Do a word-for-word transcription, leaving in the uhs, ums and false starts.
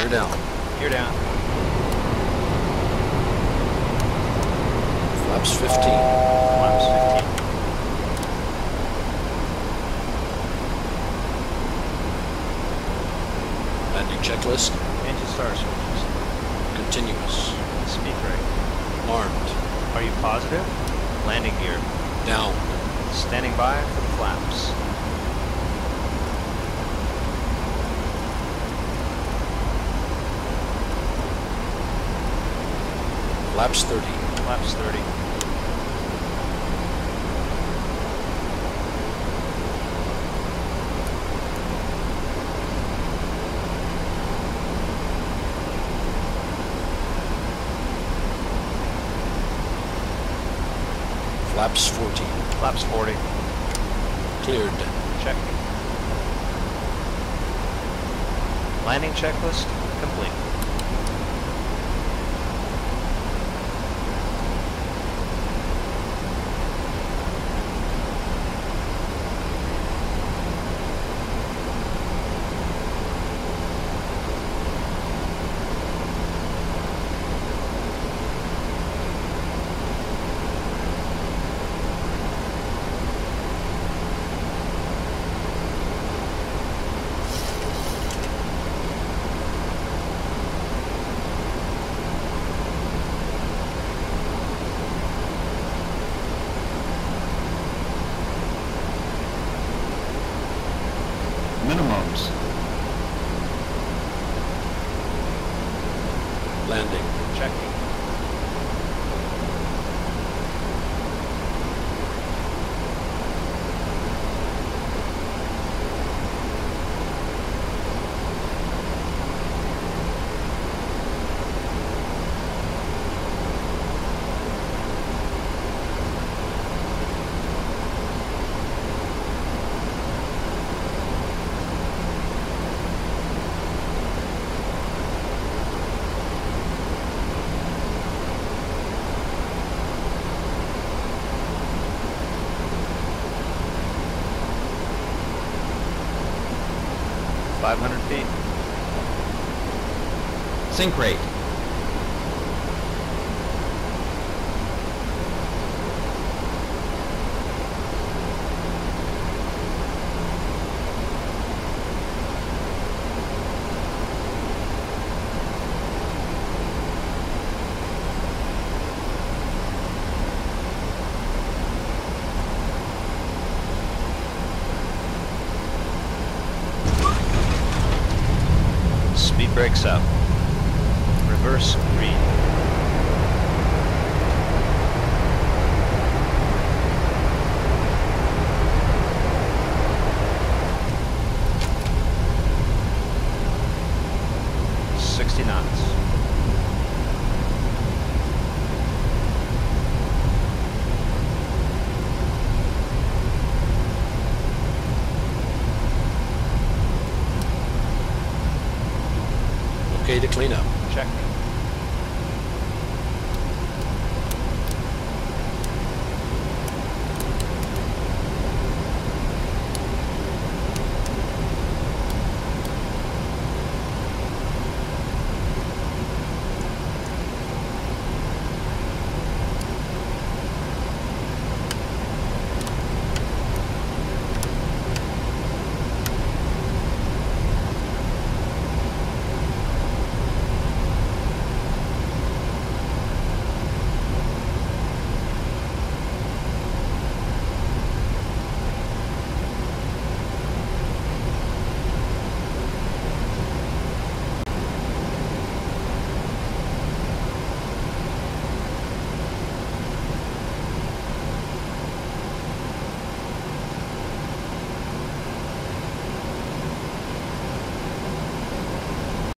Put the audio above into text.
Gear down. Gear down. Flaps fifteen. Flaps fifteen. Landing checklist. Engine star switches. Continuous. Speed brake. Armed. Are you positive? Landing gear. Down. Standing by for the flaps. Flaps thirty. Flaps thirty. Flaps fourteen. Flaps forty. Cleared. Check. Landing checklist complete. Minimums. Landing. Checking. five hundred feet. Sink rate. Speed brakes up. Reverse green. Sixty knots. Okay to clean up. Check.